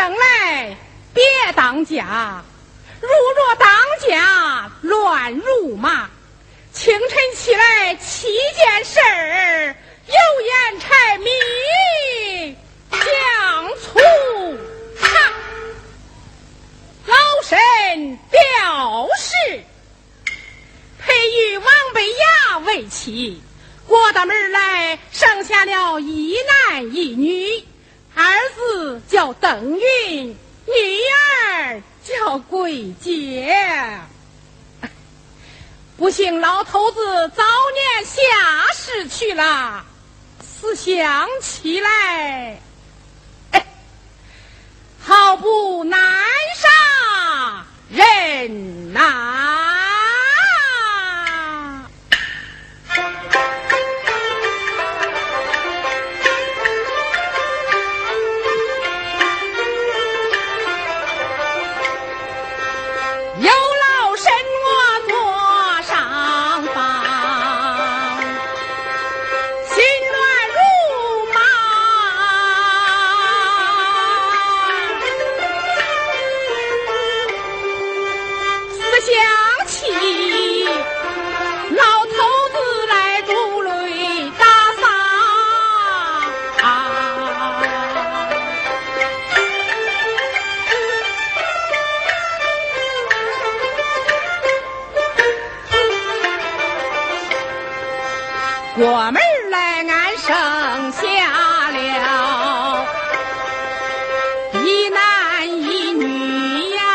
生来别当家，如若当家乱如麻。清晨起来7件事儿，油盐柴米酱醋茶。老身表示培育王贝雅为妻，过到门来生下了一男一女，儿子叫邓云，女儿叫桂姐。不幸老头子早年下世去了，思想起来，好不难杀人呐！过门来俺生下了一男一女呀，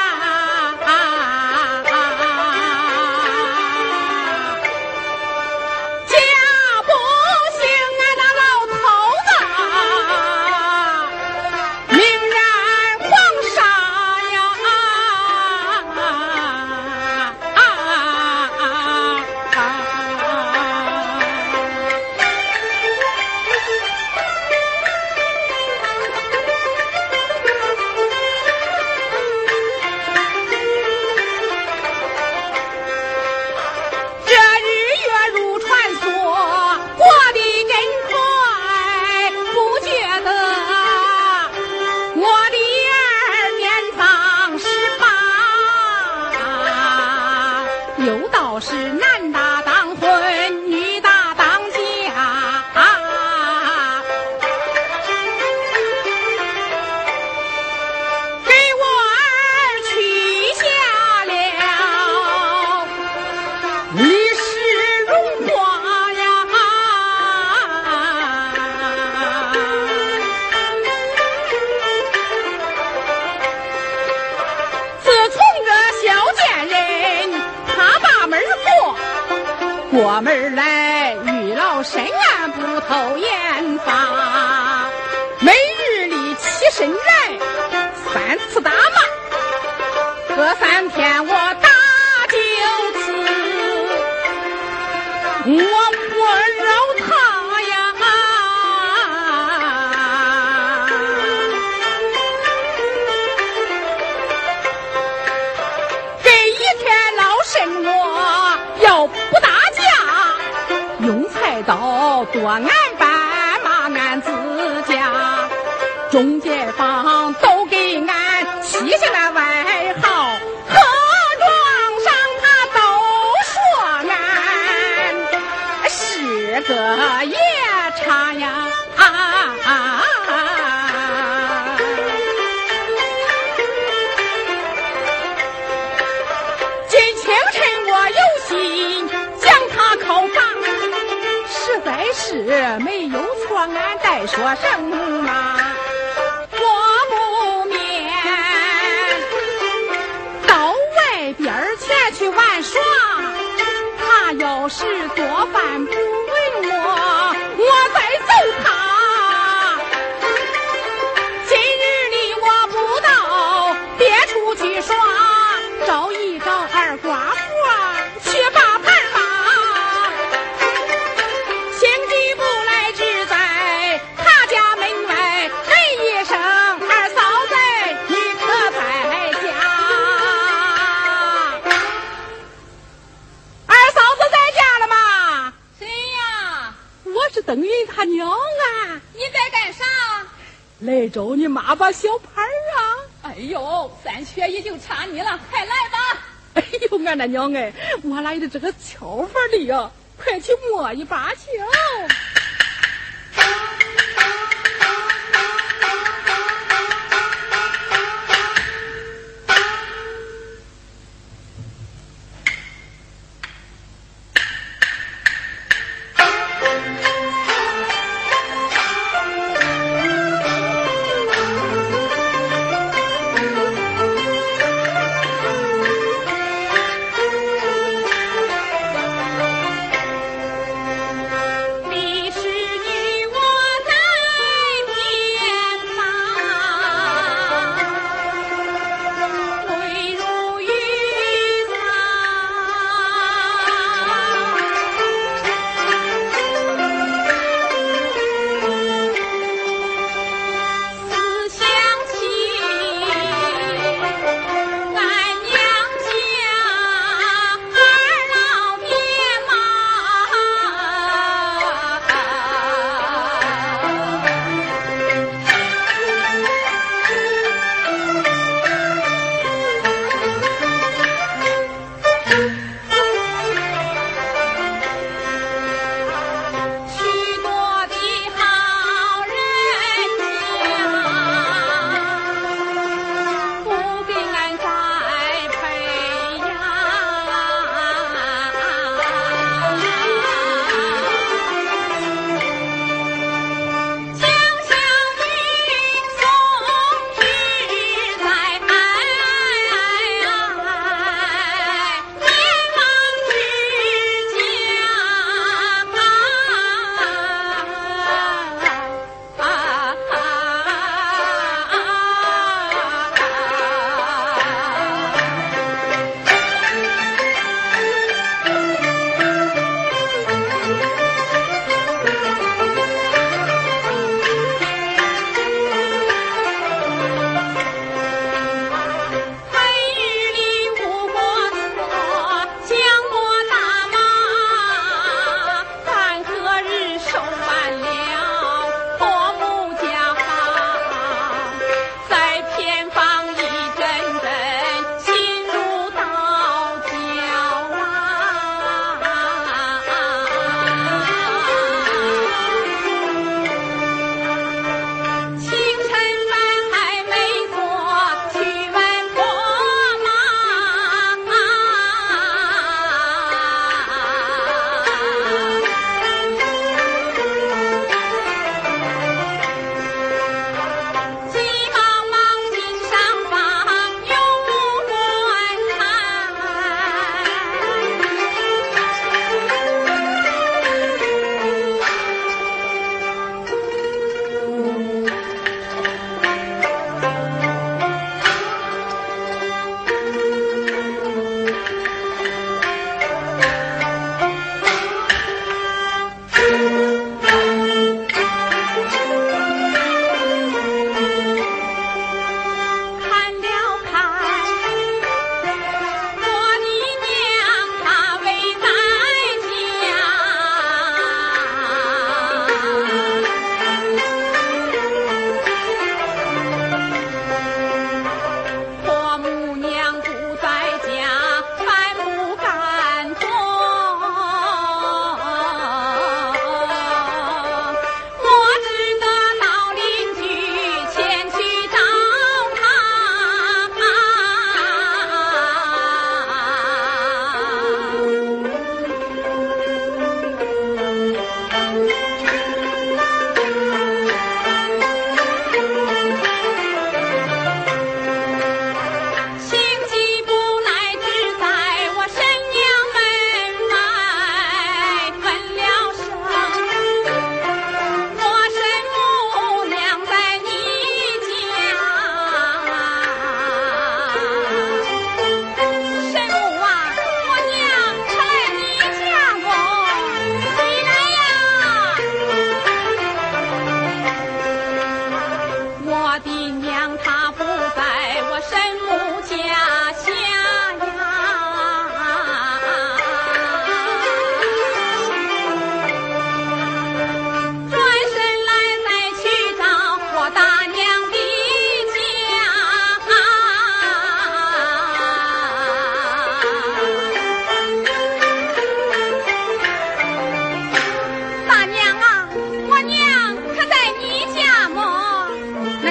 家不幸俺那老头子命染黄沙呀，是男大当婚，女大当嫁，给我儿娶下了一世荣华呀。自从这小贱人过门来遇老身俺不透眼发，每日里起身来3次打骂，隔3天我打9次，我不饶他呀。这一天老身我要不打用菜刀剁俺爸骂俺自家，众街坊都给俺起下了外号，何庄上他都说俺是个夜叉呀。今清晨我有心将他拷打，实在是没有错，俺再说什么我不免到外边前去玩耍，他要是做饭不问我再揍他。今日里我不到别处去耍，找一找二寡妇去把盘骂，行几步来只在他家门外问一声二嫂子你可在家？二嫂子在家了吗？ 谁呀？ 我是邓云他娘啊。 你在干啥？ 来找你妈把小盘啊。 呦，三缺一就差你了，快来吧！ 哎呦，俺的娘哎，我来的这个巧法里呀，快去摸一把去。 你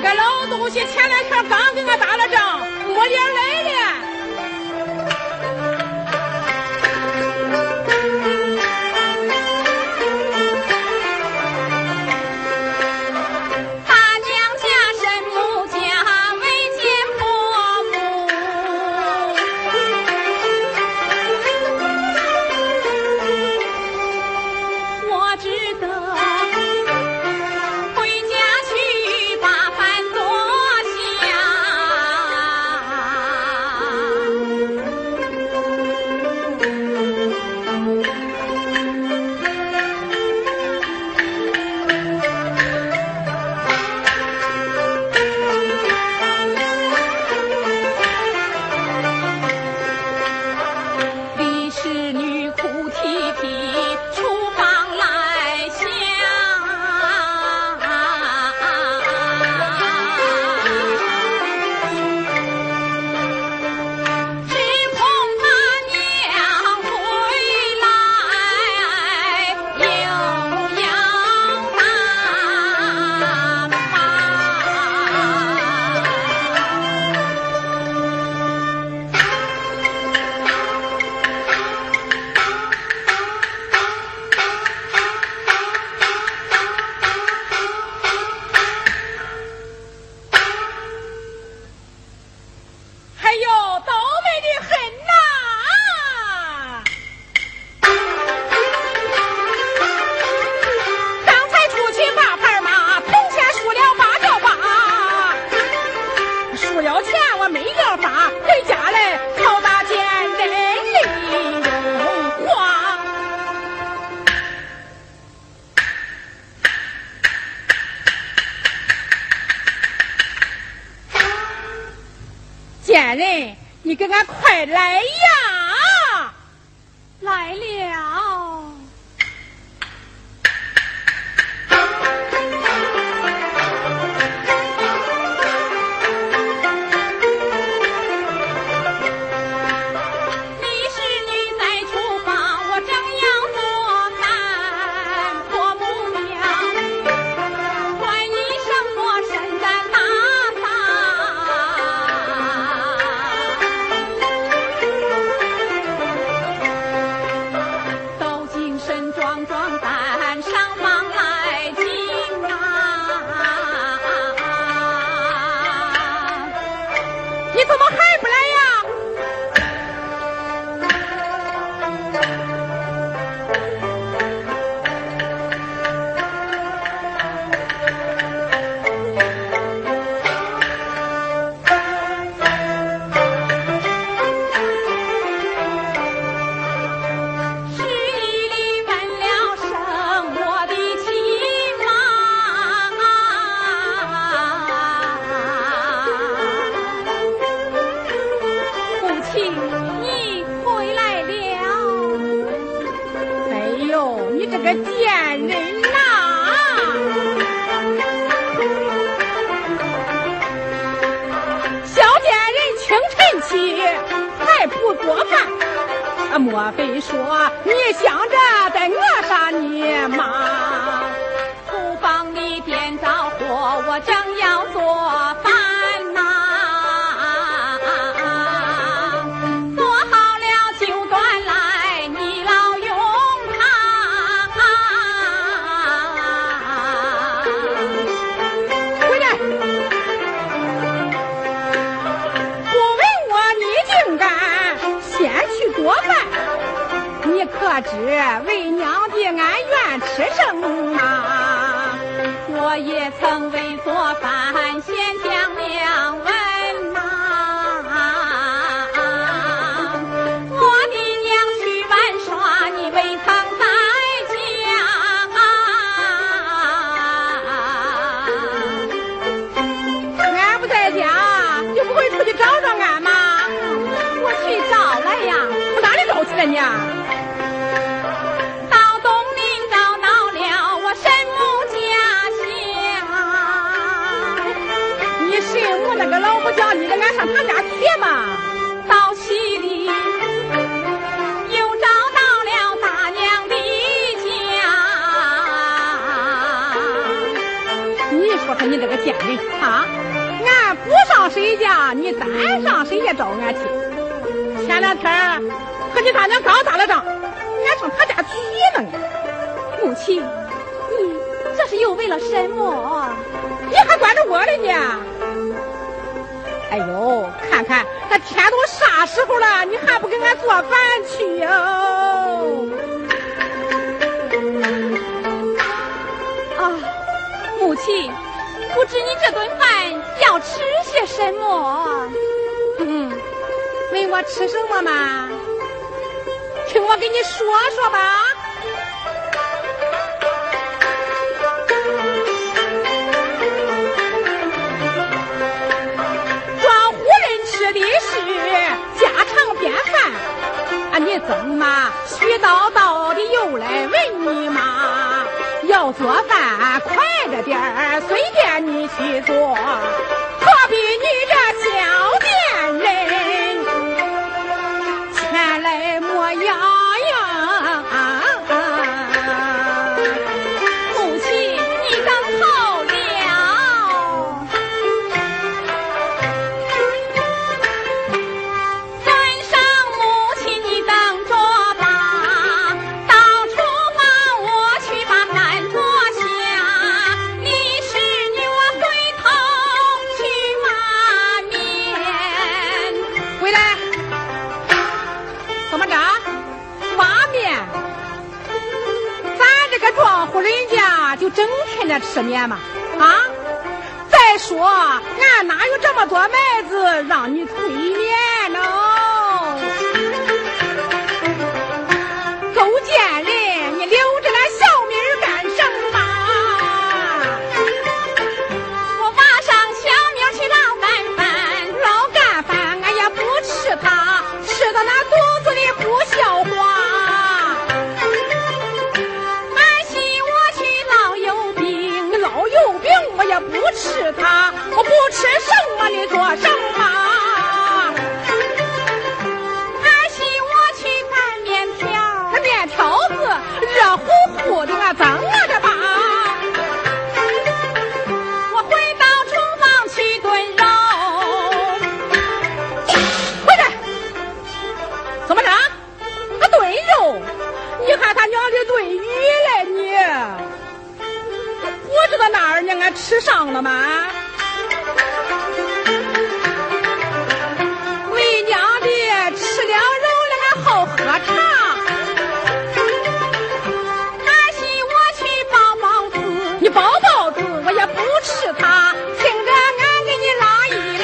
个老东西前两天刚跟俺打了仗，没脸来了。贱人，你给俺快来呀！ 来了。 莫非说你想着在讹上你妈？ 厨房里点着火，我正要做饭呐，做好了就端来你老用它。 回来！不问我你竟敢先去做饭？你可知为娘的俺愿吃生啊？ 我也曾为做饭先将娘问呐，我的娘去玩耍，你未曾在家。俺不在家，就不会出去找找俺吗？ 我去找了呀。 我哪里找去了你？那个老婆叫你的，俺上他家去嘛。 到西里又找到了大娘的家， 你说说你这个贱人啊！俺不上谁家，你单上谁家找俺去？前两天和你大娘刚打了仗，俺上他家去呢。 母亲，你这是又为了什么？ 你还管着我了呢？哎呦，看看那天都啥时候了，你还不给俺做饭去哟？ 啊，母亲，不知你这顿饭要吃些什么？ 问我吃什么嘛？听我给你说说吧。庄户人吃的是家常便饭啊！你怎么絮叨叨的又来问你嘛？要做饭快着点儿，随便你去做，何必你这小贱人前来模样呀？ 母亲，你当好了。尊上母亲，你等着吧，到厨房我去把饭做下，你是女我回头去挖面。 回来，怎么着？挖面？咱这个庄户人家就整天的吃面嘛？啊！再说，俺哪有这么多麦子让你推面呢？狗贱人，你留着那小米儿干什么？ 我挖上小米去捞干饭， 老干饭俺也不吃它，吃到那肚子里不消化。 俺媳我去捞油饼， 老油饼我也不吃它，我不吃什么你做什么？ 俺媳我去擀面条， 那面条子热乎乎的，俺蒸着吧。 我回到厨房去炖肉。 回来，怎么着？俺炖肉？你看他娘的炖鱼嘞你！不知道哪儿让俺吃上了吗？为娘的吃了肉了，俺好喝茶。 俺媳我去包包子， 你包包子我也不吃它，听着俺给你拉一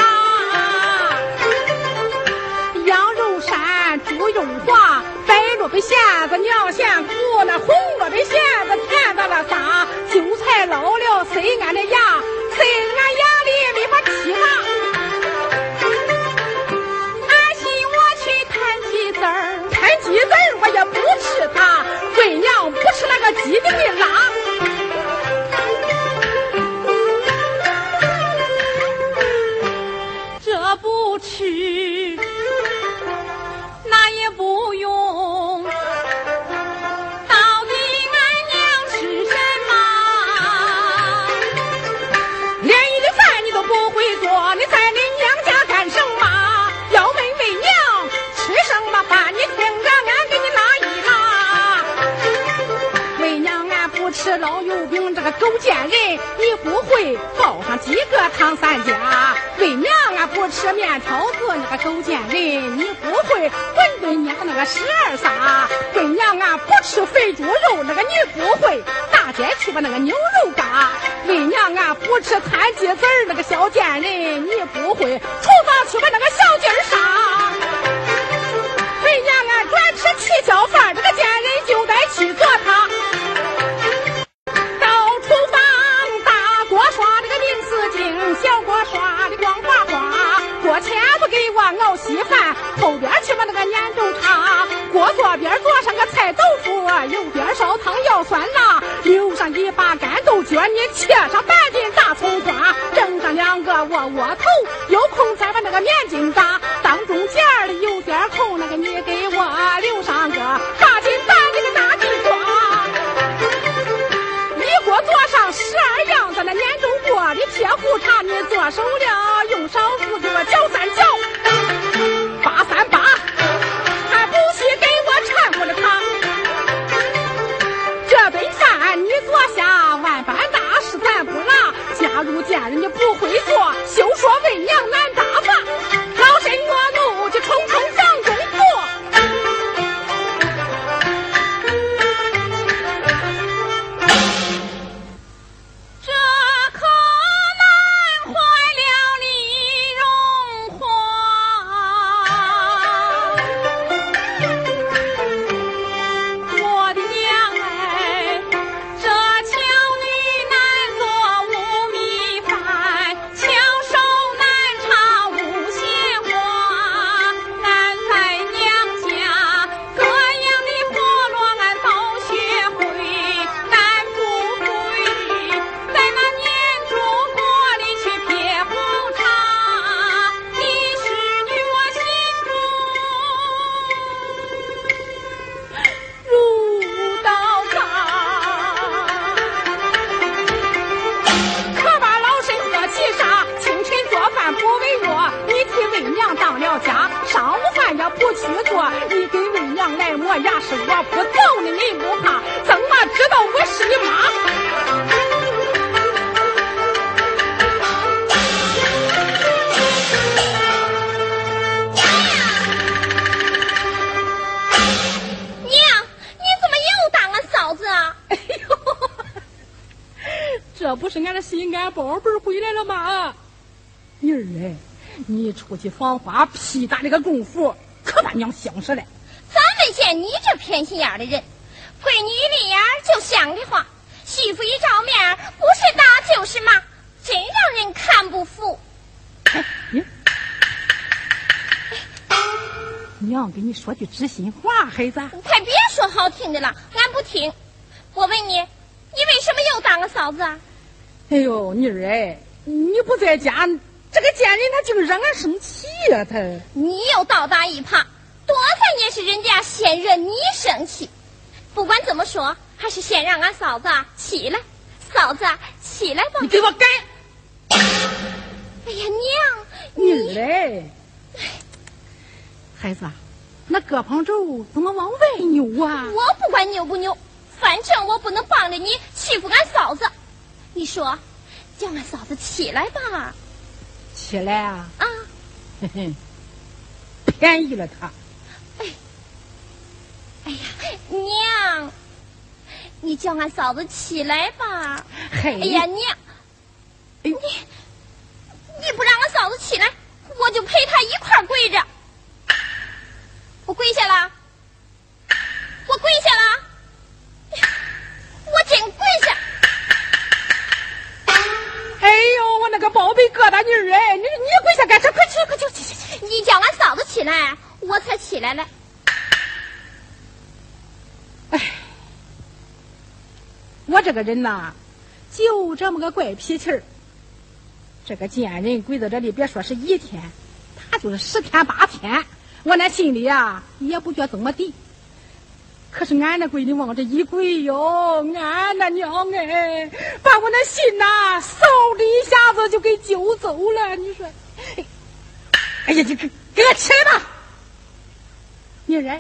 拉。羊肉膻，猪肉滑，白萝卜馅子娘馅苦，那红萝卜馅子甜到了撒，韭菜老了塞俺的牙，塞俺牙里没法提它。 俺媳我去摊鸡子儿， 摊鸡子儿我也不吃它，为娘不吃那个鸡丁的辣。 这不吃那也不用，到底俺娘吃什么？ 连一的饭你都不会做，你在你娘家干什么？要问为娘吃什么饭，你听着俺给你拉一拉。为娘俺不吃老油饼，这个狗贱人你不会包上几个唐三家。为娘俺不吃面条子，那个狗贱人你不会馄饨捏那个12撒。为娘俺不吃肥猪肉，那个你不会大街去把那个牛肉嘎。为娘俺不吃摊鸡子儿，那个小贱人你不会厨房去把那个小鸡儿杀。为娘俺专吃七小饭，这个贱人就得去做它。到厨房大锅刷这个明丝镜，小锅刷的光滑滑，锅前不给我熬稀饭，后边去把那个粘豆茶，锅左边做上个菜豆腐，右边烧汤要酸辣，留上一把干豆角，你切上半斤大葱花，整上2个窝窝头，有空再把那个面筋炸，当中间的有点空，那个你给我留上个8斤大那个大地瓜，一锅做上12样子，那粘豆锅剁手了，用少妇给我搅三搅，838，还不惜给我掺和着汤。这顿饭你做下，万般大事咱不拿。假如见人家不会做，休说为娘难打发。老身我怒就冲冲房中坐。要是我不揍你，你不怕，怎么知道我是你妈？ 娘，你怎么又打俺嫂子啊？ 哎呦，这不是俺的心肝宝贝回来了吗？妮儿哎，你出去访花屁大这个功夫，可把娘想死了。 咱没见你这偏心眼的人，闺女一立眼就像的话，媳妇一照面不是打就是骂，真让人看不服。 娘给你说句知心话，孩子， 快别说好听的了，俺不听。我问你，你为什么又打我嫂子啊？ 哎呦，妮儿哎，你不在家，这个贱人他竟惹俺生气呀、他你又倒打一耙，多半也是人家先惹你生气。不管怎么说，还是先让俺嫂子起来。嫂子起来吧。 你给我赶！ 哎呀娘， 妮儿哎，孩子，那胳膀肘怎么往外扭啊？ 我不管扭不扭，反正我不能帮着你欺负俺嫂子。你说，叫俺嫂子起来吧。 起来啊！ 啊， 嘿嘿，便宜了他。 哎呀，娘，你叫俺嫂子起来吧。 嘿， 哎呀，娘，你不让俺嫂子起来，我就陪她一块儿跪着。我跪下了，我跪下了，我真跪下。 哎呦，我那个宝贝疙瘩妮儿哎，你跪下干啥？快去快去！ 你叫俺嫂子起来，我才起来了。 哎，我这个人呐，就这么个怪脾气儿。这个贱人跪在这里，别说是1天，他就是10天8天，我那心里啊也不觉怎么地。可是俺那闺女往这一跪哟，俺那娘哎，把我那心呐嗖的一下子就给揪走了。你说，哎呀，就给我起来吧，女人，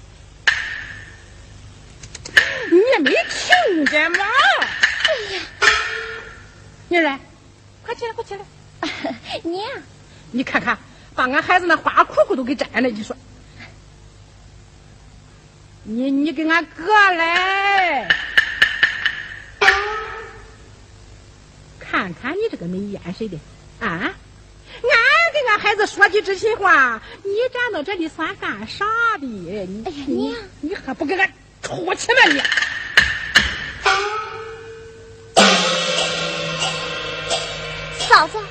你也没听见吗？ 哎呀， 女人，快起来，快起来！ 娘， 你看看，把俺孩子那花裤裤都给粘了。你说，你给俺哥来，看看你这个没眼神的啊！俺给俺孩子说句知心话，你站到这里算干啥的？ 哎呀，娘， 你还不给俺出去吗你？ 嫂子，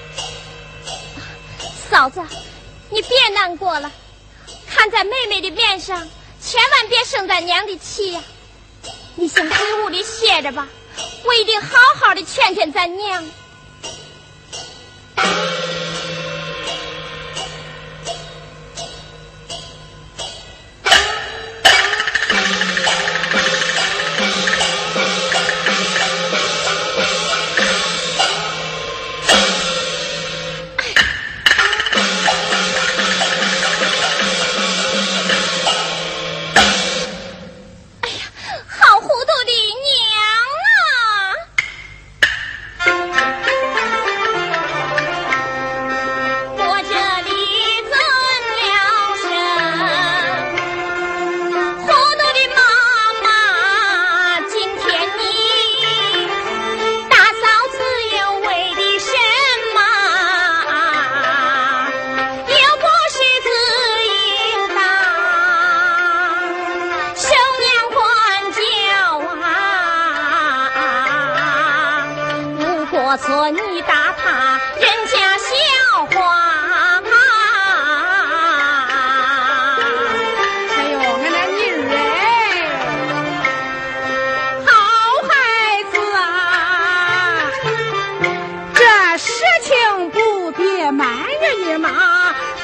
嫂子，你别难过了，看在妹妹的面上，千万别生咱娘的气呀。你先回屋里歇着吧，我一定好好的劝劝咱娘。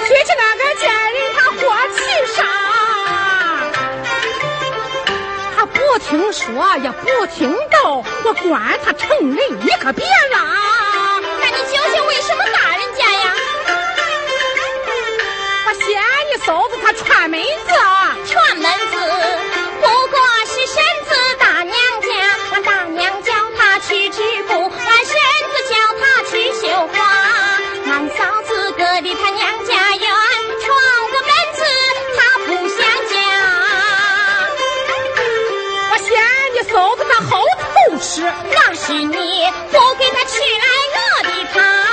提起那个贱人，他火气上，他不听说也不听道，我管他成人，你可别拉。 那你究竟为什么打人家呀？ 我嫌你嫂子她串门子， 串门子不过是婶子大娘家，俺大娘叫她去织布，俺婶子叫她去绣花，俺嫂子隔离她娘家远，闯个门子她不想家。 我嫌你嫂子她好偷吃， 那是你不给她吃来饿的她。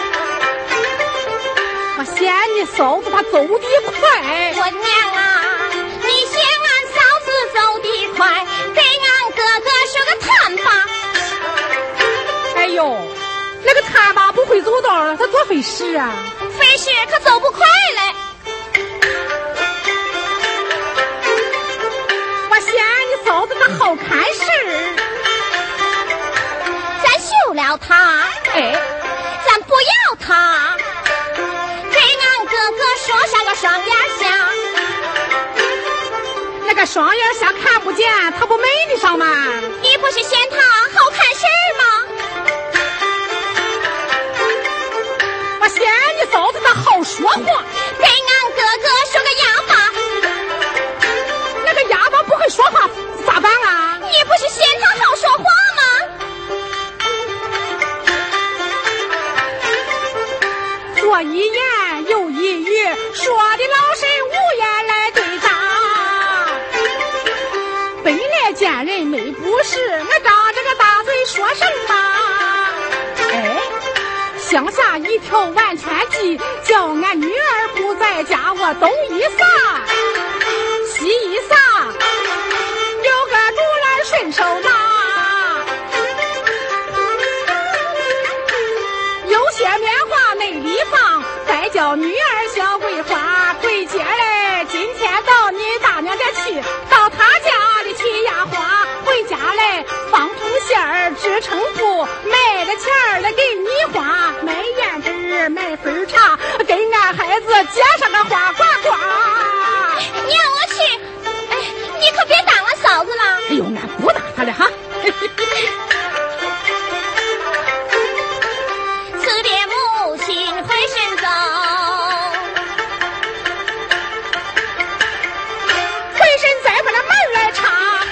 我嫌你嫂子她走得快， 我娘啊，你嫌俺嫂子走得快，给俺哥哥说个探吧。 哎呦，那个探吧不会走道了，他多费事啊！ 费事可走不快嘞。 我嫌你嫂子她好看事儿， 咱休了他， 哎， 咱不要他，给俺哥哥说上个双眼瞎。 那个双眼瞎看不见，他不美得上吗？ 你不是嫌他好看事儿吗？ 我嫌你嫂子她好说话， 给俺哥哥说个哑巴。 那个哑巴不会说话咋办啊？ 你不是嫌他好说话吗？ 左一言右一语，说的老身无言来对答。本来见人没不是，我张着个大嘴说什么？哎，乡下一条完全计，叫俺女儿不在家，我东一撒西一撒，有个主人顺手拿。有些棉花内里放，再叫女儿小桂花回家来。今天到你大娘家去，到她家里去压花，回家来放通馅儿织成布，卖的钱儿来给你花，买胭脂买粉茶，给俺孩子结上个花瓜瓜。 娘，我去。哎，你可别打俺嫂子了。 哎呦，俺不打他了哈。 辞别母亲回身走， 回身再把那门来插。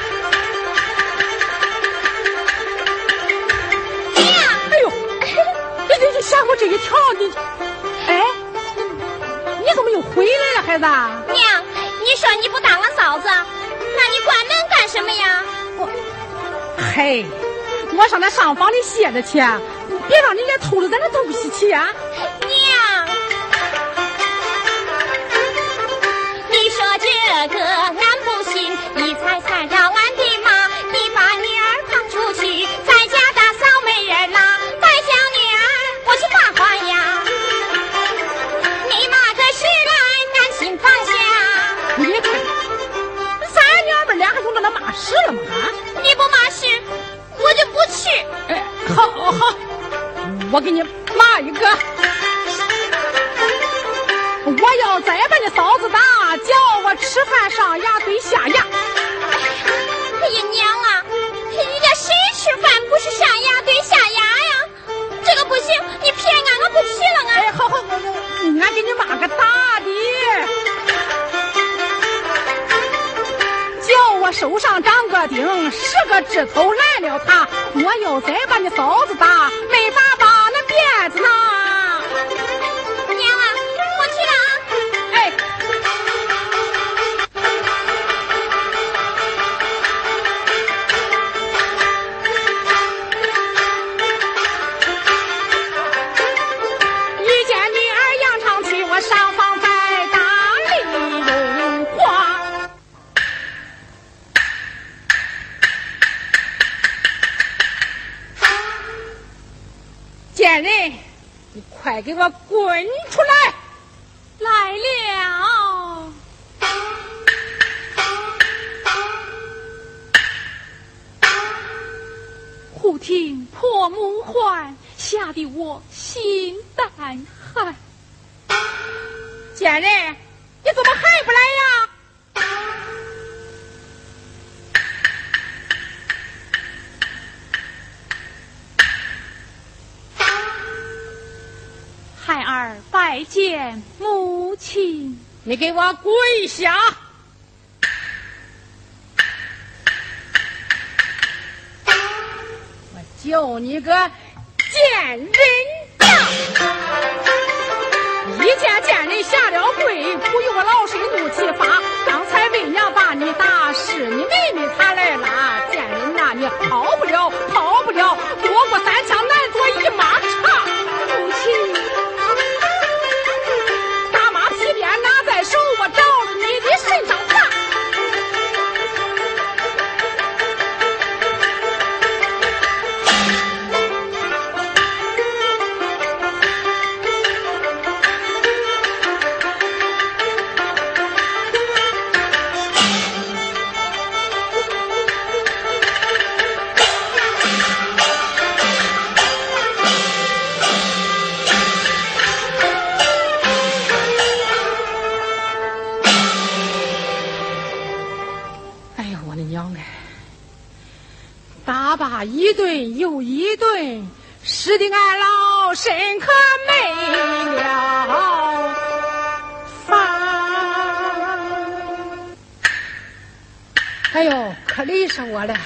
娘， 哎呦，你吓我这一跳，你，哎，你怎么又回来了，孩子？ 娘，你说你不打俺嫂子，那你关门干什么呀？ 嘿，我上那上房里歇着去，别让人家偷了咱的东西去啊！ 娘，你说这个俺不信，一猜猜让俺的妈，你把女儿扛出去，在家打扫没人啦，再叫女儿我去骂花呀，你骂个事来担心放下。 你看，咱娘们俩还用到那骂事了吗？ 你不骂事，我就不去。 哎，好好，我给你骂一个。我要再把你嫂子打，叫我吃饭上牙对下牙。 哎呀娘啊，人家谁吃饭不是上牙对下牙呀？这个不行，你骗俺，我不去了。 哎，好好，俺给你骂个大的，叫我手上长个钉，10个指头拦了他。我要再把你嫂子打，没法把那辫子拿。 娘啊，我去了啊。 哎，一见女儿扬长去，我上房再打理荣华。贱人，你快给我滚出来！来了。忽听破木唤，吓得我心胆寒。 贱人，你怎么还不来呀？ 孩儿拜见母亲。 你给我跪下！我就你个贱人呀！一见贱人下了跪，不由我老身怒气发。刚才为娘把你打，是你妹妹她来了。贱人呐，你跑不了，跑不了，躲过三枪难躲一马长。 母亲， 大马皮鞭拿在手，我照着你的身上打。打罢一顿又一顿，使得俺老身可没了法。哎呦，可累死我了！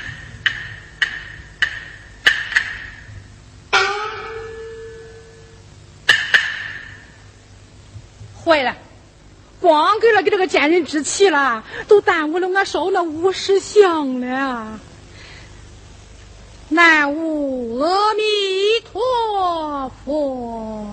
坏了，光给了给这个奸人支旗了，都耽误了我烧那50香了。南无阿弥陀佛。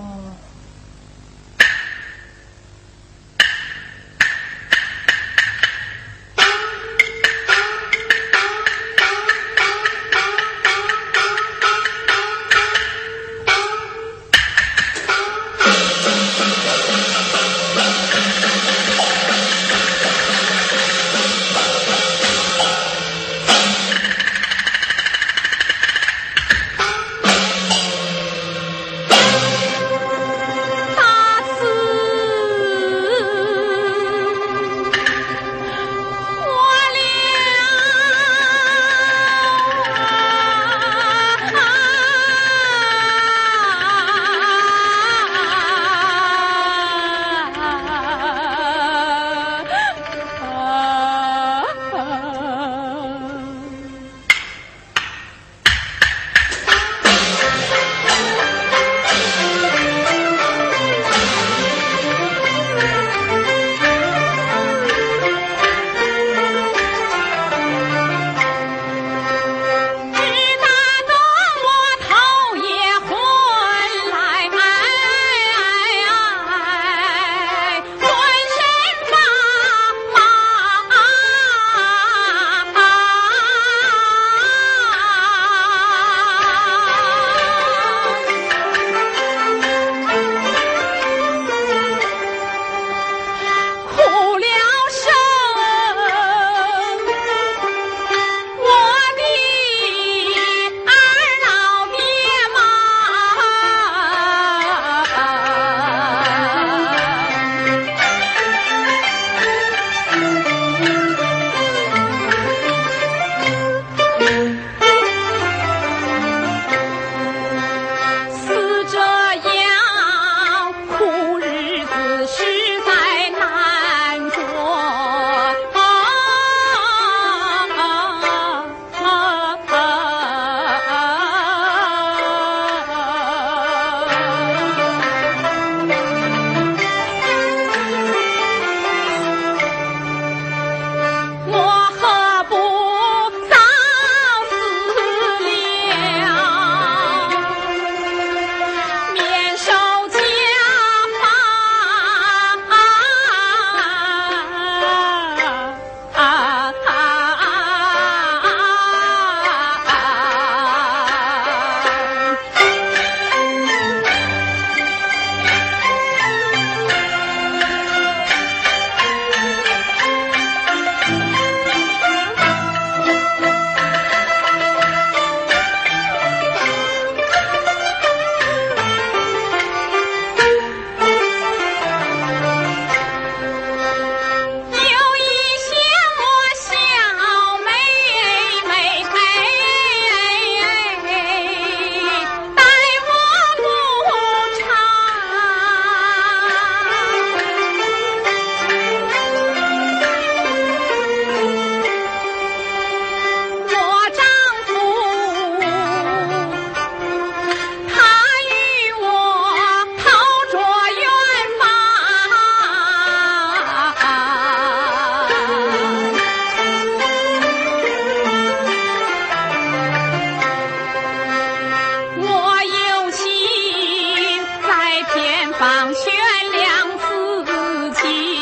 方悬梁自尽。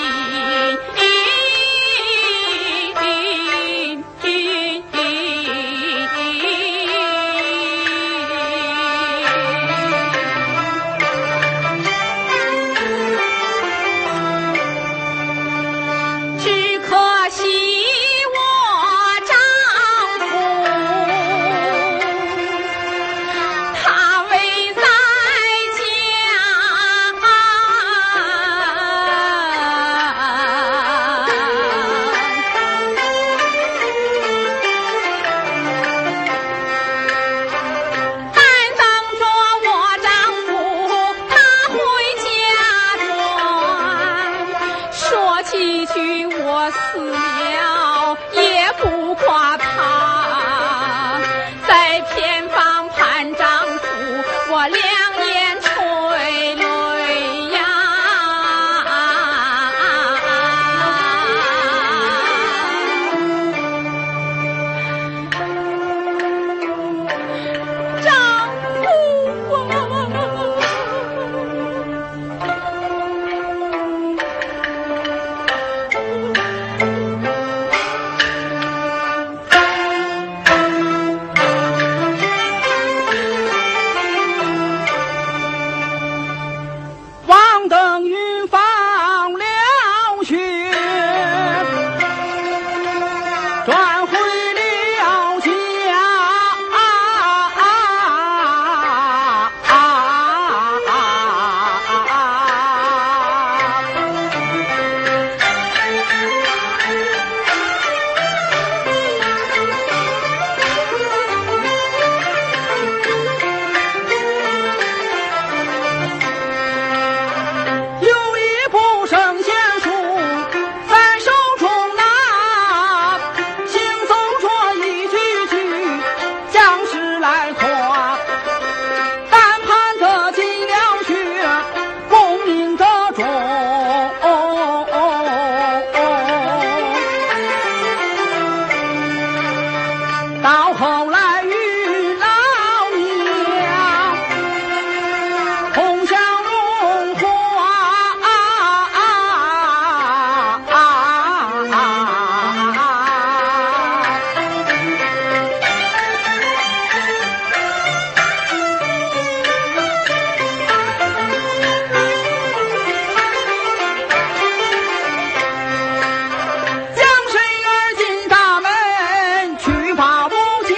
只可惜我丈夫他未在家，但等着我丈夫他回家转，说几句我死了也不夸他，在偏房盼丈夫我两眼垂泪呀。丈夫王登云放了学，转回了家。有一部圣贤书在手中拿，行走着一句句将士来夸，但盼得进了学，功名得中。到后来与老娘同享荣华。将身而进大门，去把无间。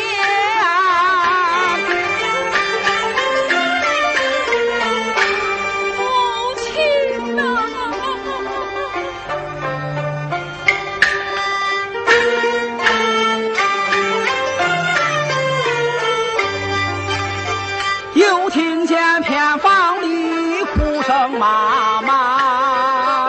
母亲呐， 又听见偏房里哭声妈妈，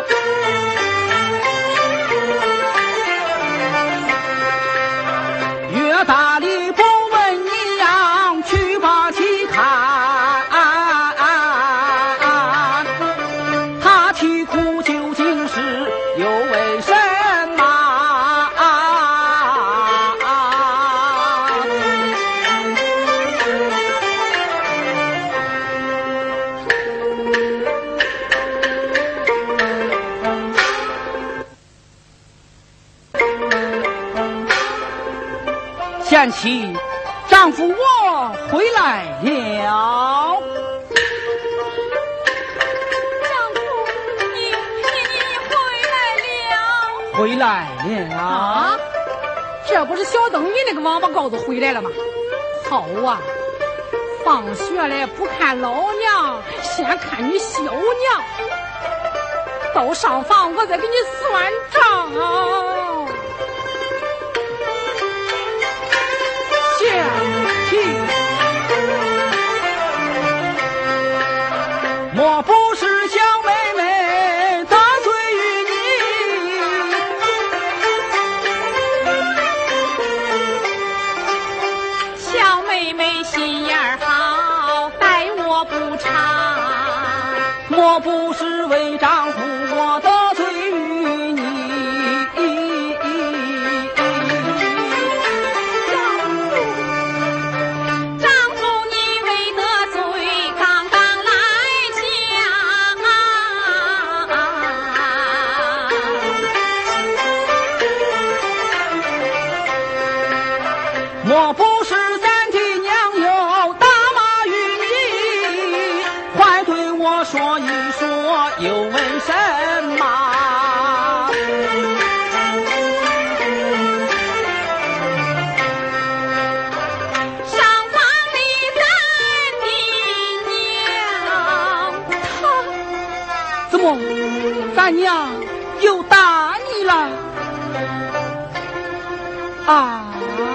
越大力不问一样，去把其看。他啼哭究竟是又为什么？贤妻，丈夫我回来了。 丈夫，你回来了。 回来了啊，这不是小灯谜那个王八羔子回来了吗？好啊，放学了不看老娘，先看你小娘。到上房我再给你算账啊！贤妻， 莫不是小妹妹得罪于你？ 小妹妹心眼儿好，待我不差。 莫不是为丈夫我得罪于你？ 丈夫，你未得罪，刚刚来讲。 我说一说，又问什么？咱娘又打你了啊！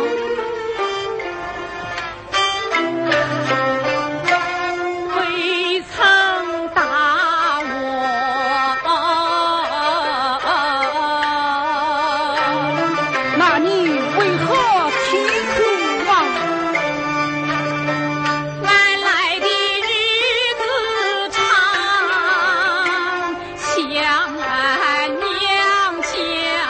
未曾打我， 那你为何啼哭啊？ 俺来的日子长，想俺娘家。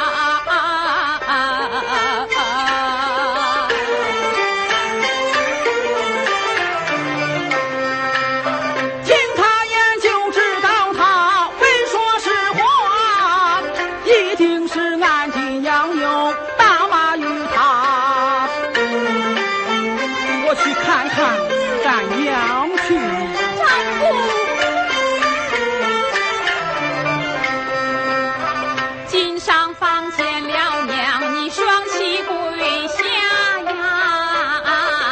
听他言就知道他未说实话，一定是俺的娘有大骂于他。我去看看俺娘去。 丈夫，今上房见了娘，你双膝跪下呀。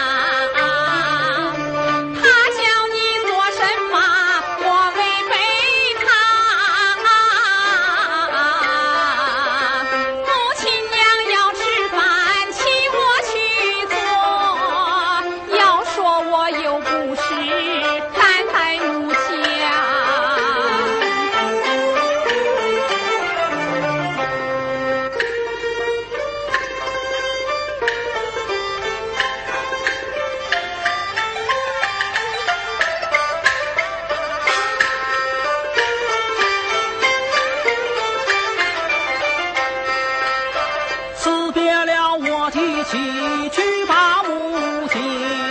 他叫你做什么，我违背他。母亲娘要吃饭，请我去做，要说我又不是担待母家。 辞别了我的妻，去把母家。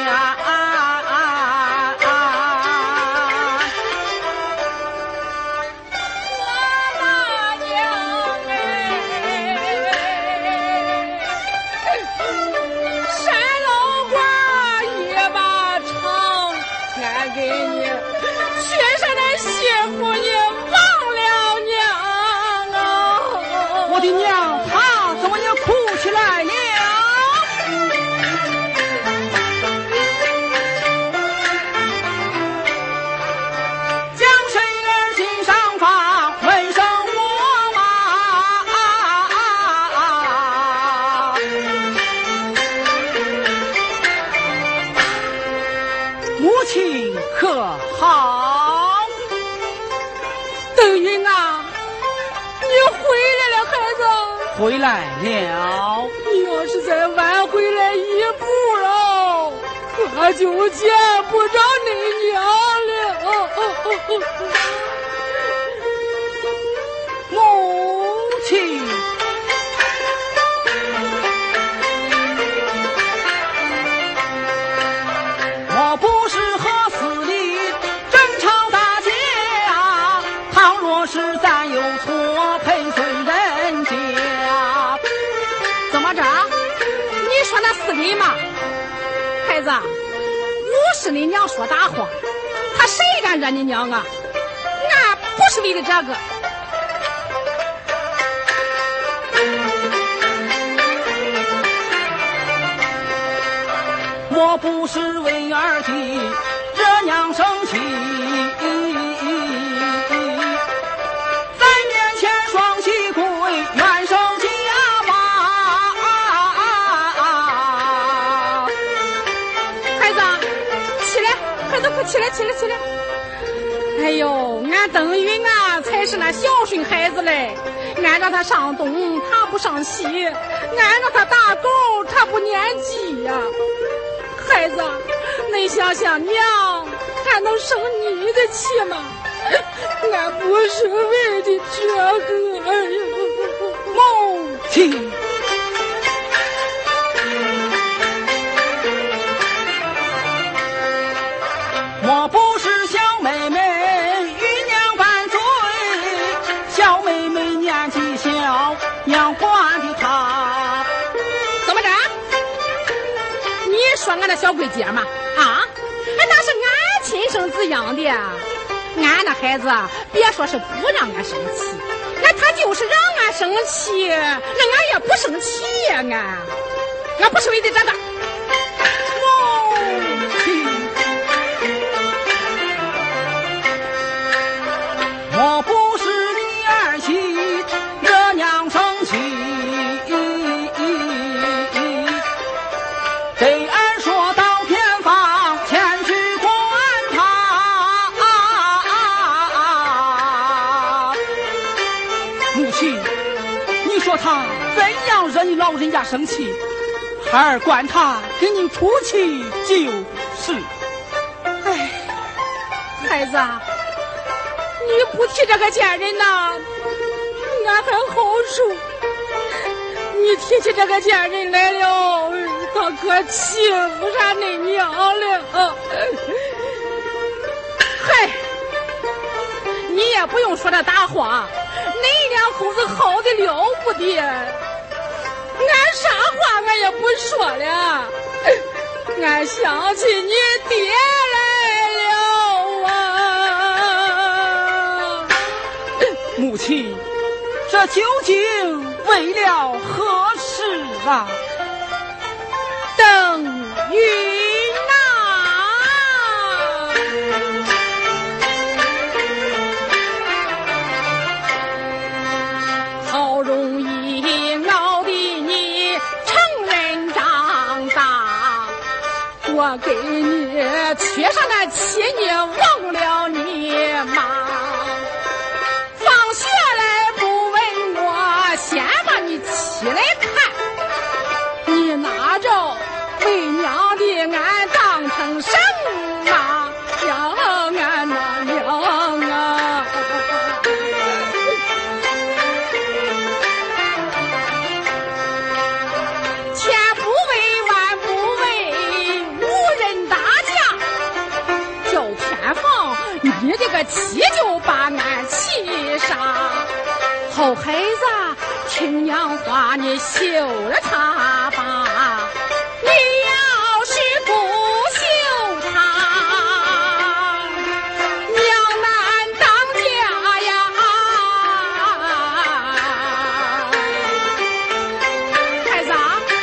山老瓜一把长，俺给你学上的媳妇，你忘了娘啊！ 我的娘，她怎么也哭起来了？将谁儿进上房，问声我妈。母亲可好？ 邓云啊，你回来了，孩子。 回来了。 你要是再晚回来一步啊，我就见不着你娘了。 母亲，我不是和司礼争吵打架，倘若是咱有错，赔罪人家。 怎么着？你说那司礼嘛？孩子，不是你娘说大话，他谁敢惹你娘啊？俺不是为了这个。 我不是为儿的惹娘生气，在面前双膝跪，愿受家骂。 孩子，起来，孩子，快起来，起来，起来！哎呦，俺邓云啊，才是那孝顺孩子嘞。俺让他上东，他不上西；俺让他打狗，他不撵鸡呀。孩子，你想想，娘还能生你的气吗？俺不是为的这个呀。 母亲，我不是小妹妹与娘拌嘴，小妹妹年纪小，娘惯的她。 怎么着？你说俺那小闺姐嘛？啊，那是俺亲生子养的。 俺那孩子别说是不让俺生气，那他就是让俺生气，那俺也不生气呀，俺不是为的这个。 我不是你儿媳，惹娘生气。给儿说到偏房前去管他。母亲，你说他怎样惹你老人家生气？孩儿管他给你出气就是。 哎，孩子，你不提这个贱人呐，俺还好受。你提起这个贱人来了，他可欺负上恁娘了。嗨，你也不用说这大话，恁两口子好的了不得，俺啥话俺也不说了，俺想起你爹来了啊。 母亲，这究竟为了何事啊？ 等于好容易熬的你成人长大，我给你娶上那妻，你忘了你妈，放学来不问我，先把你起来看，你拿着为娘的俺当成什么呀？俺那娘啊！千不为万不为，无人打架，叫偏房你这个气就把俺气杀。好孩子，听娘话，你休了他吧。你要是不休他，娘难当家呀。孩子，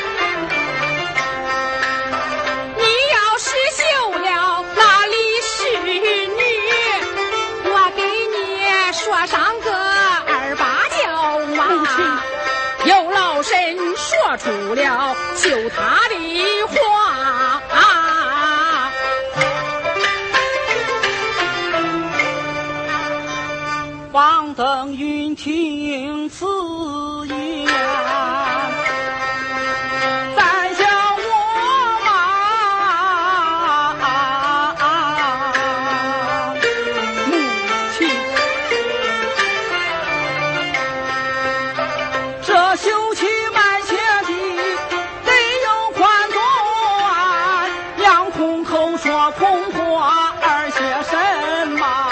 你要是休了那李氏女，我给你说上个二八叫啊，有老身说出了救他的话啊。 王登云听此言，咱想我嘛，母亲，这休妻卖妾的得有宽断，两空口说空话，儿些什么？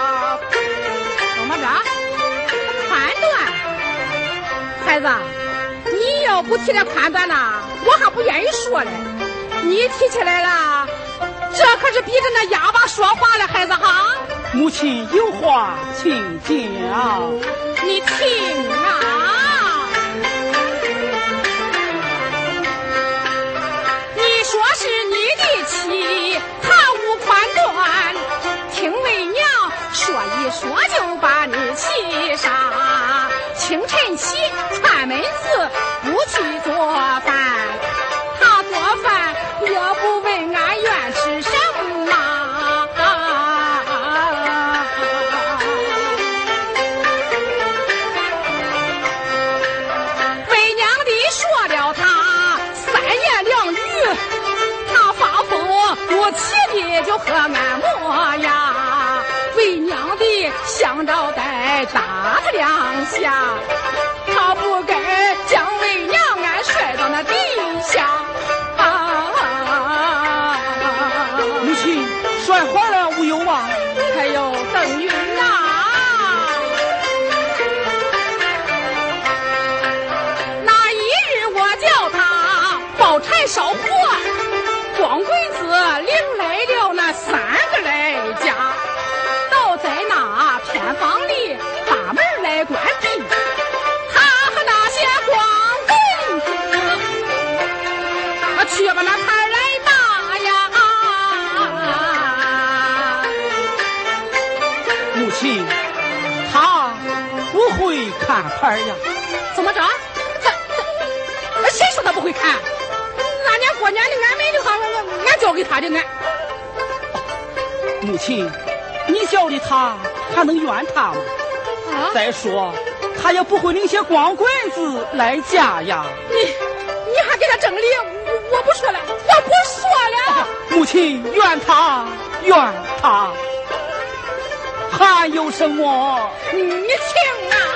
宽断，孩子，你要不提这宽断呐，我还不愿意说嘞。你提起来了，这可是比着那哑巴说话了，孩子哈。 母亲有话请讲。 你听啊，你说是你的妻，她无宽断，听为娘说一说就把你气杀。清晨起串门子，不去做饭，她做饭也不问俺愿吃什么。为娘的说了她三言两语，她发疯不起的就和俺磨呀。为娘的想着得打他两下，他不该将为娘俺摔到那地下。 母亲摔坏了无忧啊。 还有邓云呐，那一日我叫他抱柴烧火，光棍子领来了那3个来家，倒在亲，他不会看牌呀。 怎么着？谁说他不会看？那年过年的俺没的话，俺教给他的俺。 母亲，你教的他还能怨他吗？ 啊！ 再说他也不会领些光棍子来家呀。 你还给他整理？我不说了，我不说了。 母亲，怨他，怨他，还有什么？ 你听啊！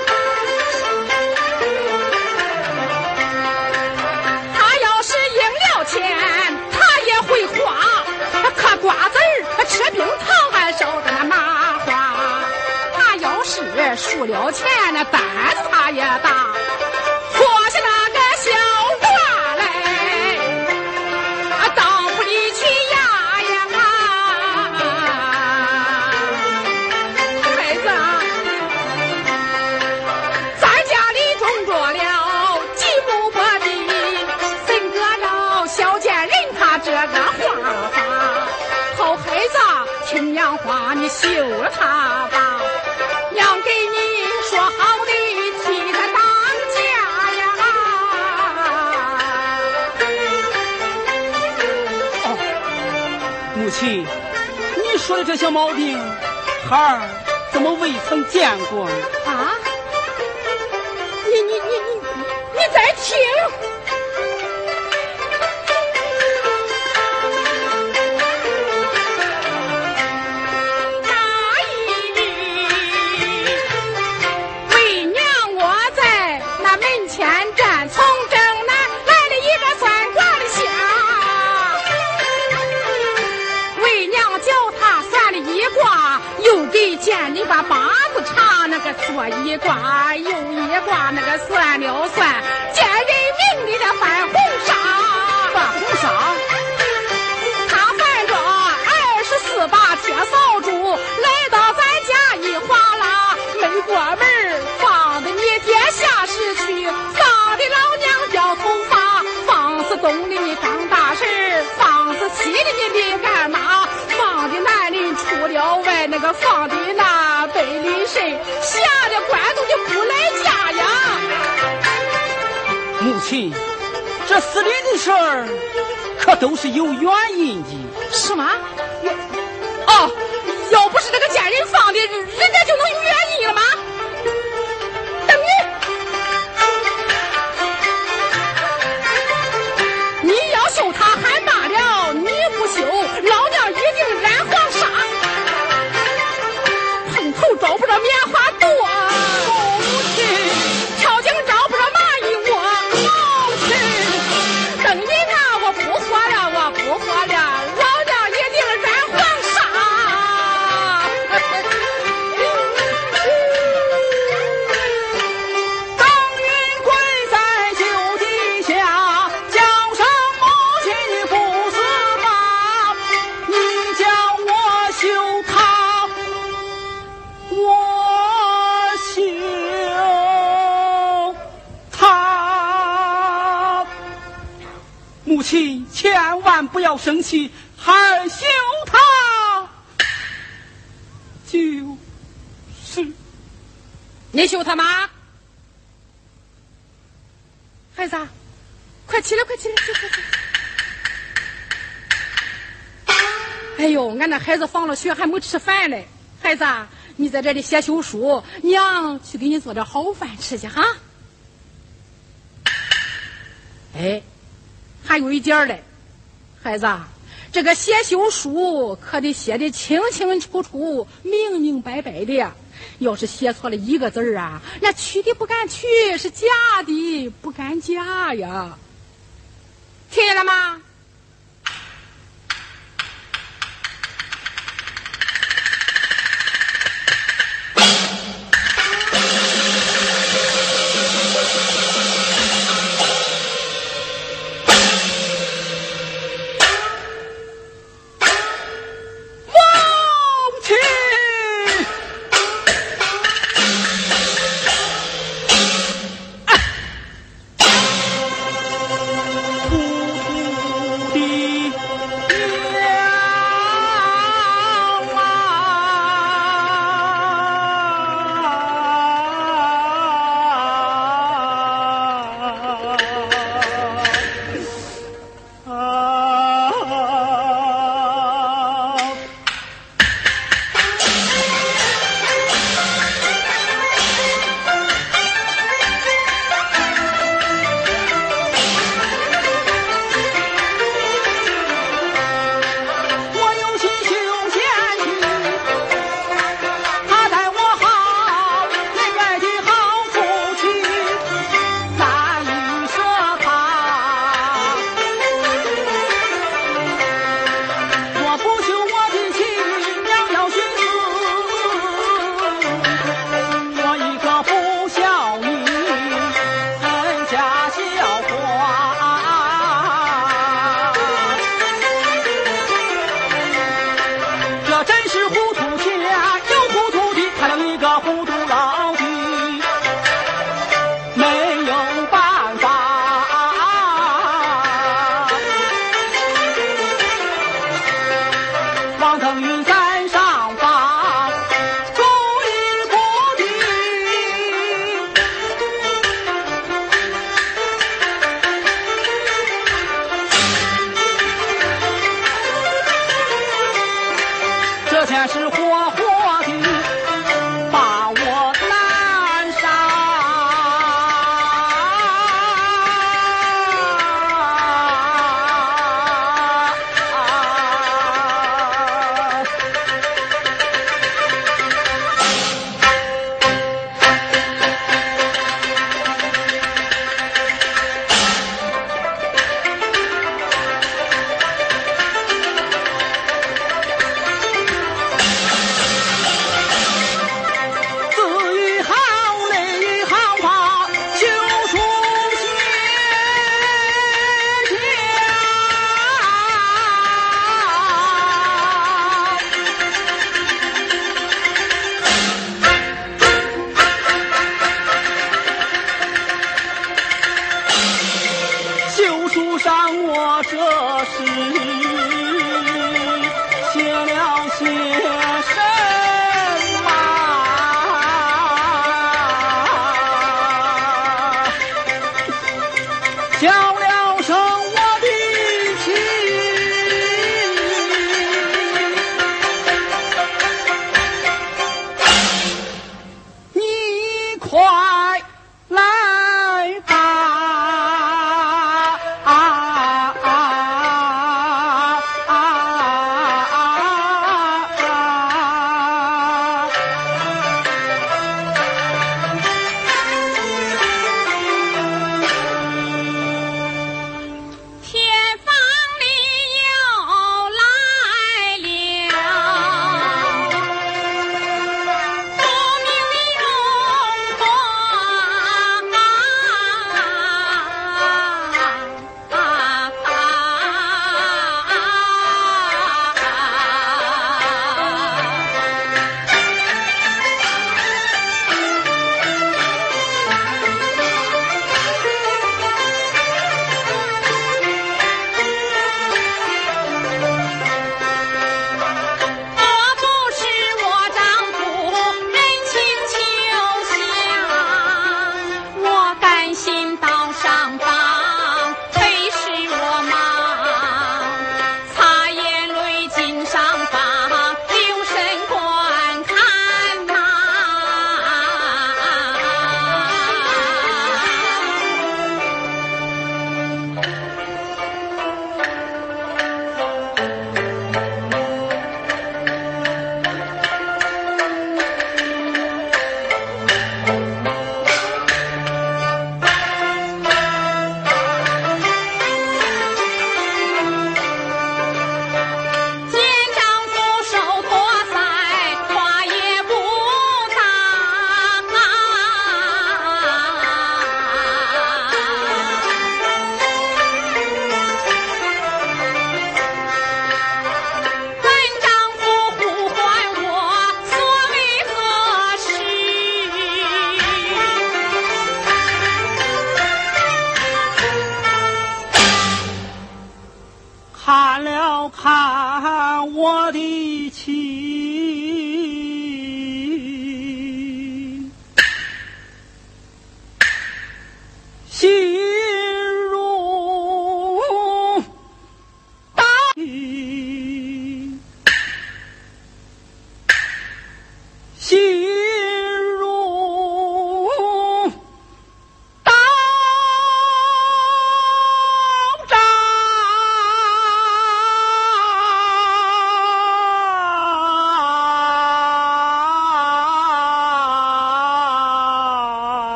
他要是赢了钱，他也会花。嗑瓜子儿，吃冰糖，还收着那麻花。他要是输了钱，那胆子他也大。活下那个小娃来，到不里去压呀！孩子，咱家里种着了几亩薄地，谁个老小贱人他这个花法，好孩子，听娘话，你休了他吧。娘给你说好的，替他当家呀！ 哦，母亲，你说的这些毛病，孩儿怎么未曾见过呢？ 啊！你再听。见你把八字查那个左一卦右一卦那个算了算，见人命里的犯红杀， 犯红杀。 他犯着24把铁扫帚，来到咱家一哗啦，没过门，放的你爹下市去，放的老娘掉头发，放死东的你当大事，放死西的你别干嘛，放的男人出了外，那个放的那北里谁下的官都就不来家呀。 母亲，这死里的事儿可都是有原因的。 是吗？哦，要不是这个贱人放的，人家就能有原因了吗？等你要修他还罢了，你不修，老娘一定染黄沙。碰头找不着棉花垛，跳井找不着蚂蚁窝，等你呢，我不活了，我不活了，老娘一定染黄沙。 当云跪在酒底下，叫声母亲不是吧？你叫我修他，我修他。母亲千万不要生气，孩儿修他就是你修他妈？孩子，快起来，快起来，快快快！哎呦，俺那孩子放了学还没吃饭嘞。孩子，你在这里写休书，娘去给你做点好饭吃去哈。哎，还有一点嘞，孩子，这个写休书可得写的清清楚楚、明明白白的。要是写错了一个字啊，那娶的不敢娶，是假的不敢嫁呀。听见了吗？ 糊涂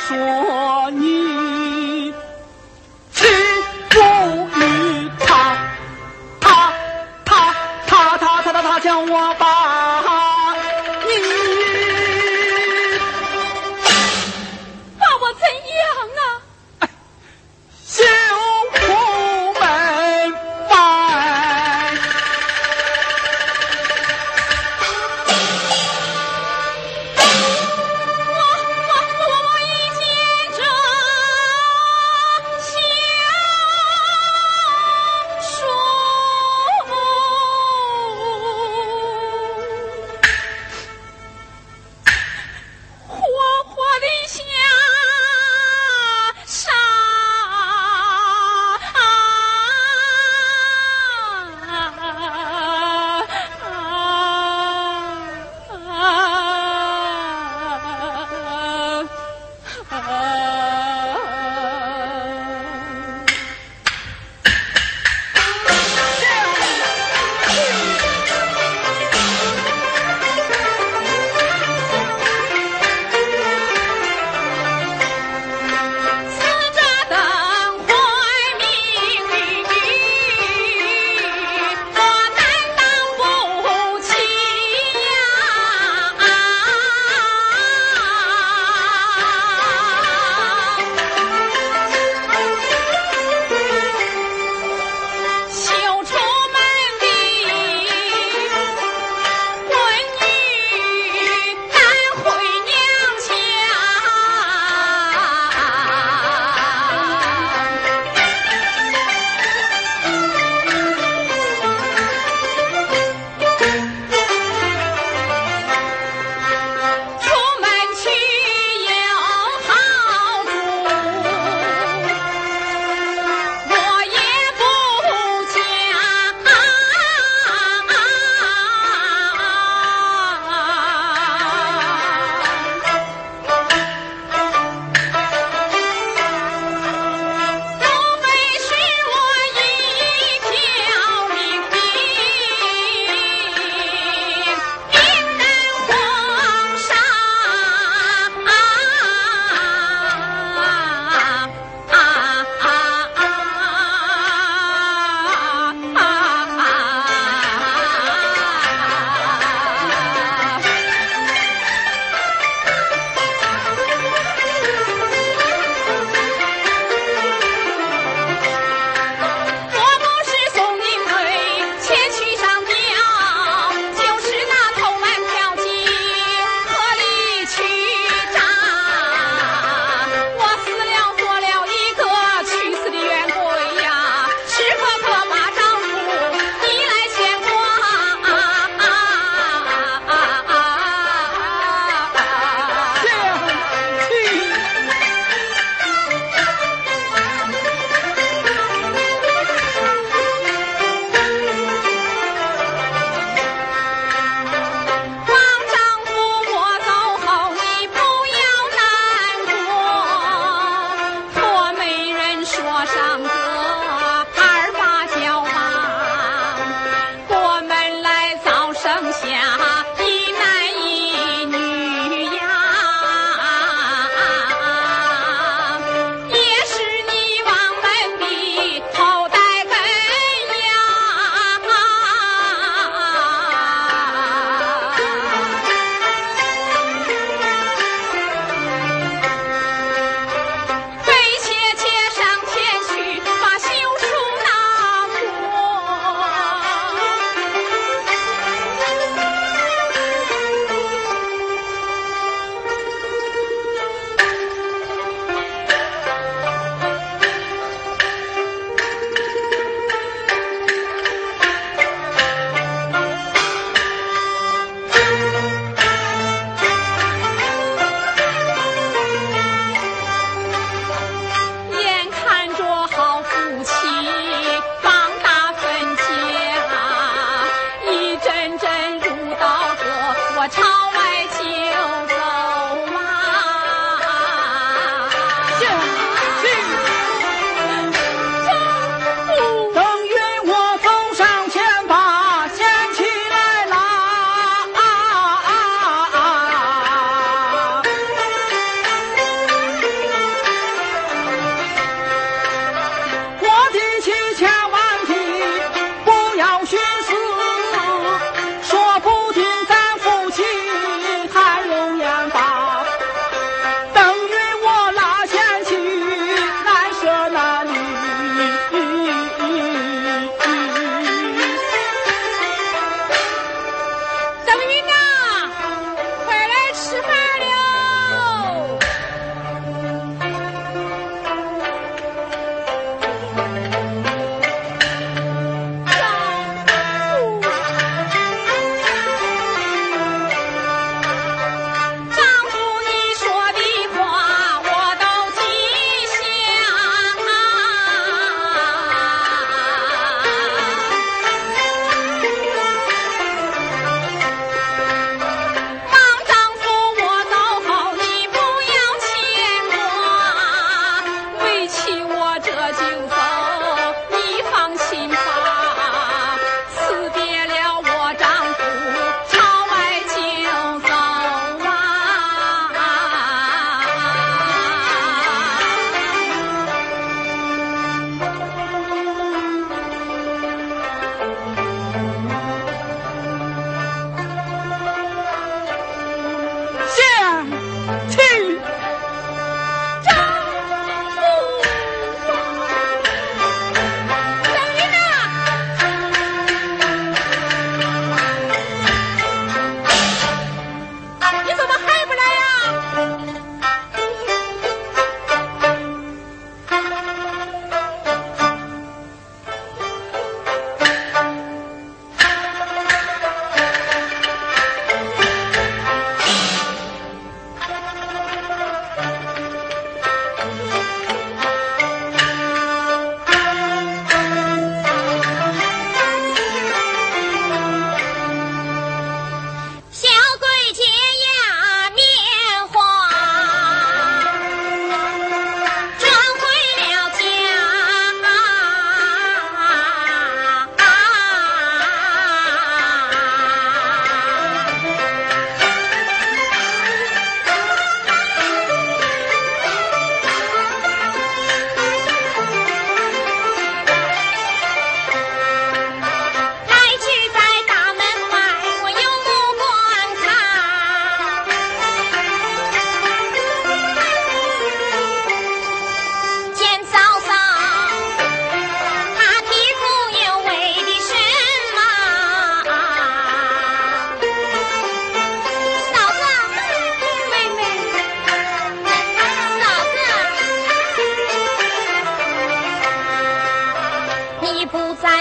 说你欺负于他，他将我把你把我怎样啊？ 羞苦门外。 我已经这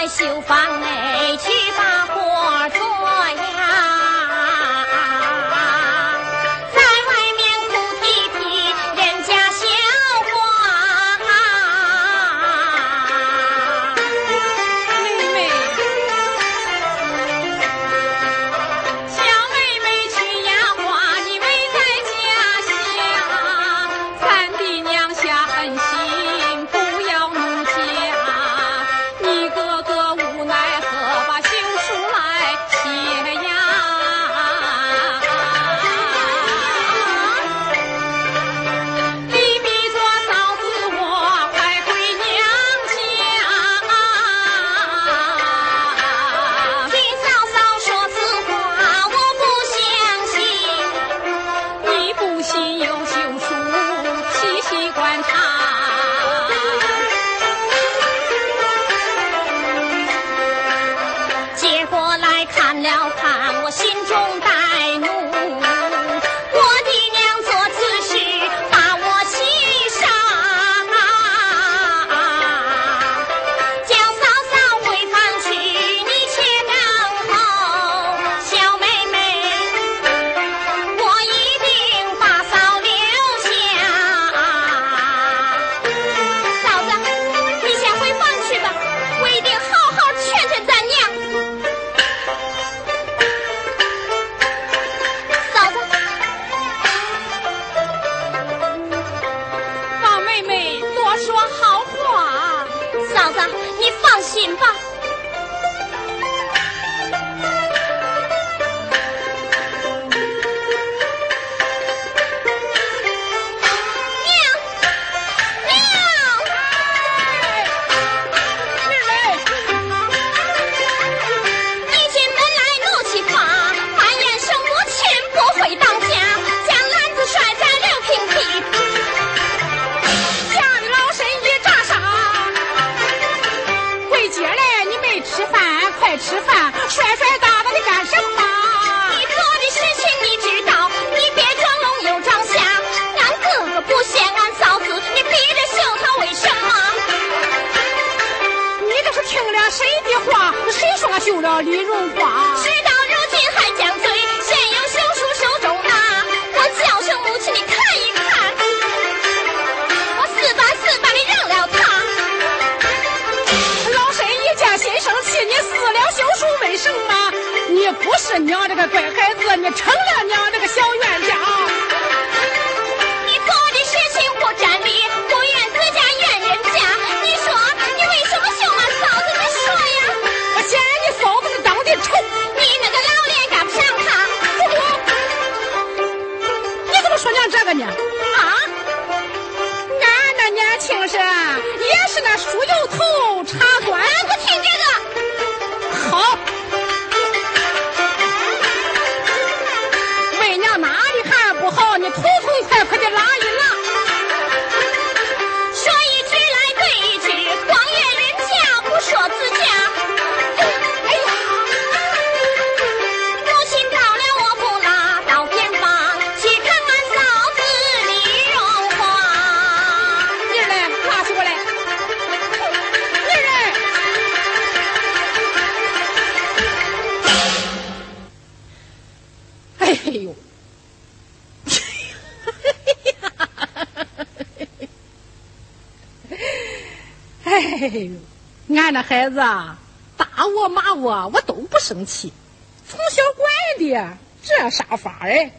绣房内去把活做呀。 绣了李荣华， 事到如今还犟嘴，现有绣书手中拿，我叫声母亲你看一看，我四板地让了他。 老身一见心生气，你撕了绣书为什么？你不是娘这个乖孩子，你成了娘这个小冤家。 你做的事情不占理，不怨自家怨人家，你说你为什么羞俺嫂子？你说呀！ 我嫌你嫂子长得丑， 你那个老脸赶不上他。 你怎么说娘这个呢？啊？俺那年轻时也是那梳油头插冠， 不听这个。 好。为娘哪里还不好？你头才快点拉一拉。 说一句来对一句，光怨人家不说自家。 哎呀， 母亲到了我不拉到边房，去看俺嫂子李荣华。 妮儿来，拿起过来。妮儿来。哎呦。哎呦，俺那孩子打我骂我都不生气，从小惯的这啥法哎？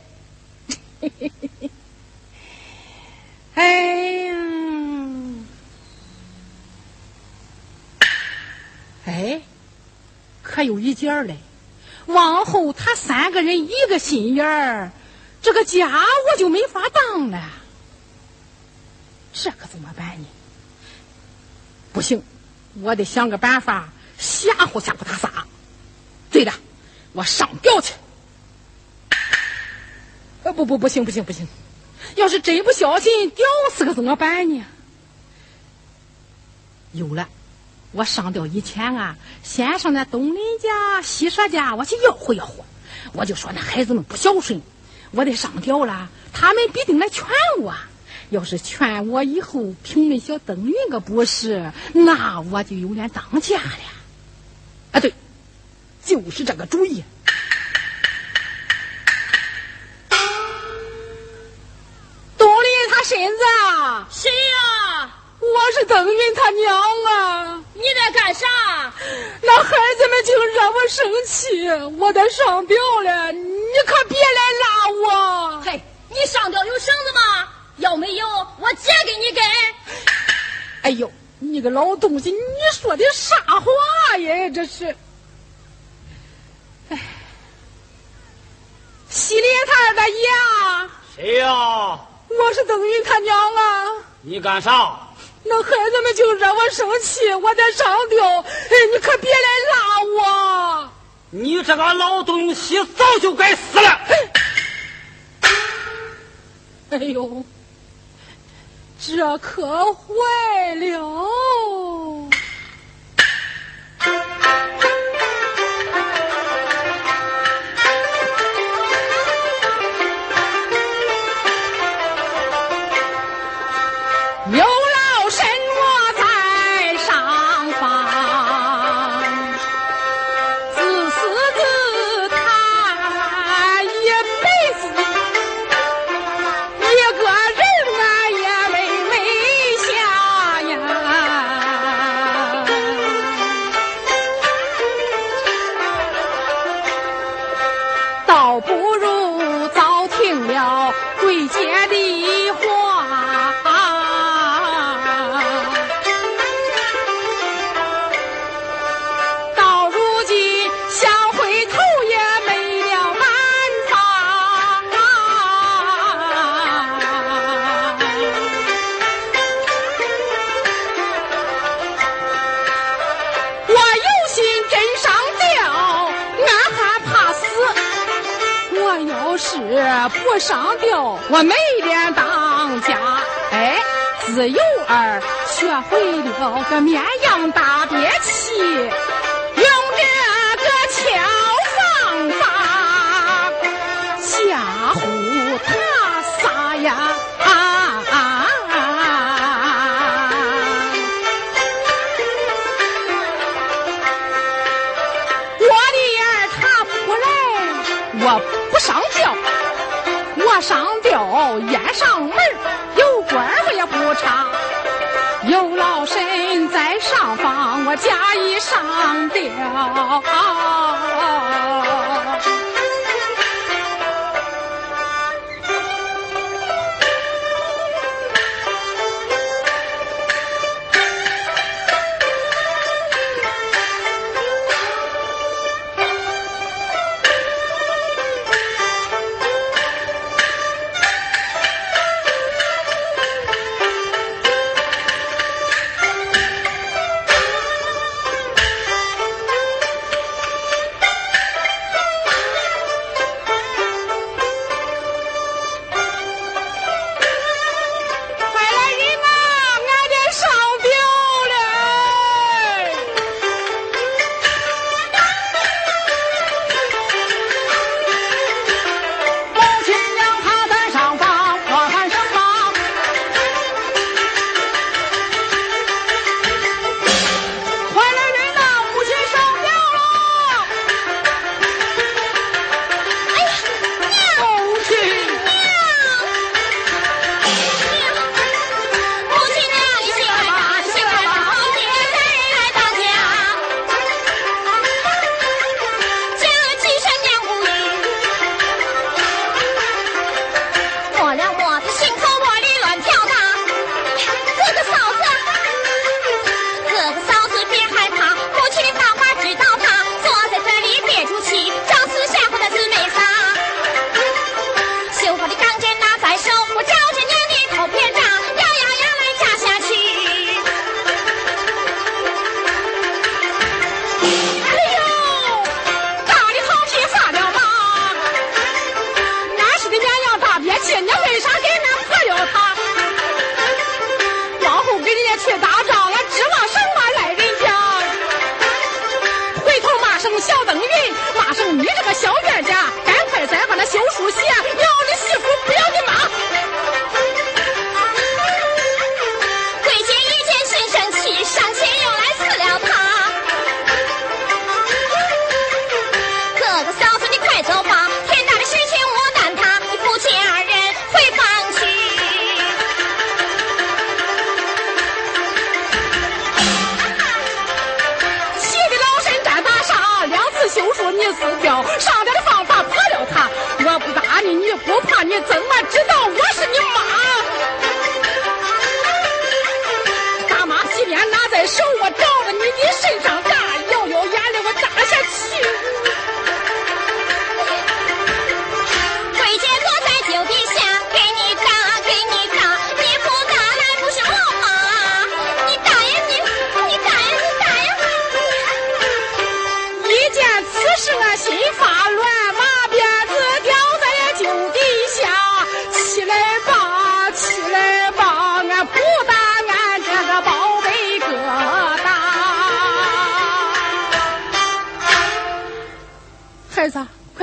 哎呀，哎，可有一件嘞，往后他三个人一个心眼儿，这个家我就没法当了，这可怎么办呢？不行，我得想个办法吓唬吓唬他仨。对了，我上吊去。不行，要是真不小心吊死可怎么办呢？有了，我上吊以前啊，先上那东林家西舍家我去吆喝吆喝，我就说那孩子们不孝顺，我得上吊了，他们必定来劝我。要是劝我以后评论小邓云个不是，那我就有脸当家了。 啊，对，就是这个主意。 东林他婶子， 谁呀？ 我是邓云他娘啊！ 你在干啥？ 那孩子们竟惹我生气，我得上吊了，你可别来拉我！ 嘿，你上吊有绳子吗？要没有，我姐给你给。 哎呦，你个老东西，你说的啥话呀？这是，哎，喜莲他二大爷啊！ 谁呀？ 我是邓云他娘啊！ 你干啥？ 那孩子们就惹我生气，我得上吊，哎，你可别来拉我！ 你这个老东西早就该死了！ 哎呦，这可坏了！有老身我在上方，自私自叹一辈子，一个人啊也没下呀。倒不如早听了贵姐的话，到如今想回头也没了办法。我有心真上吊，俺还怕死。我要是不上吊，我没脸当家。哎，自幼儿学会了个绵羊打憋气，用这个巧方法吓唬他仨呀！我的儿他不来，我不上吊，我上吊淹上门，有官我也不差。有老身在上方，我假意上吊。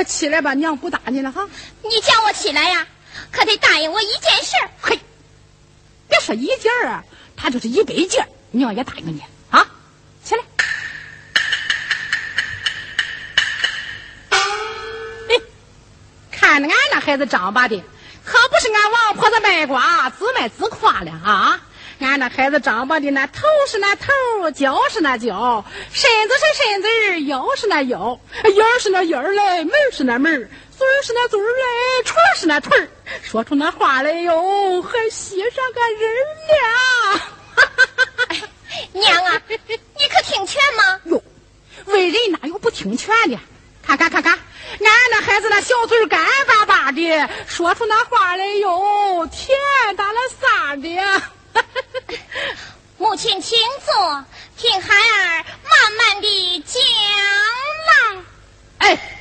起来吧，娘不打你了哈。 你叫我起来呀，可得答应我一件事。 嘿，别说一件啊，他就是100件，娘也答应你啊。起来。看着俺那孩子张巴的，可不是俺王婆子卖瓜自卖自夸了啊！俺那孩子张巴的，那头是那头，脚是那脚，身子是身子，腰是那腰，眼是那眼儿嘞，门是那门，嘴是那嘴儿嘞，腿是那腿儿，说出那话来哟，还稀上个人了。 娘啊，你可听劝吗？ 哟，为人哪有不听劝的？看看，俺那孩子那小嘴干巴巴的，说出那话来哟，甜大了撒的。 母亲请坐，听孩儿慢慢的讲来。 哎。